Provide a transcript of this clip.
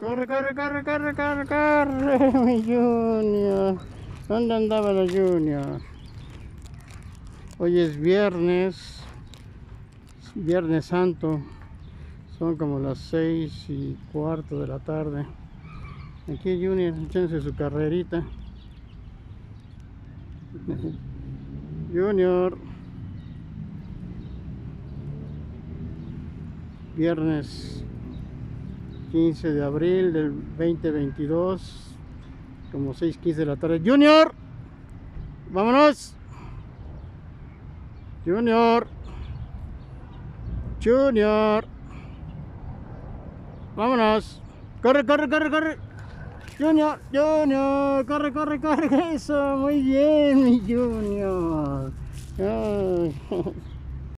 Corre, corre, corre, corre, corre, corre, mi Junior. ¿Dónde andaba la Junior? Hoy es Viernes Santo. Son como las 6:15 de la tarde. Aquí Junior, échense su carrerita. Junior. Viernes 15 de abril del 2022, como 6:15 de la tarde. Junior, vámonos. Junior, Junior, vámonos. Corre, corre, corre, corre. Junior, Junior, corre, corre, corre. Eso, muy bien, mi Junior. Ay,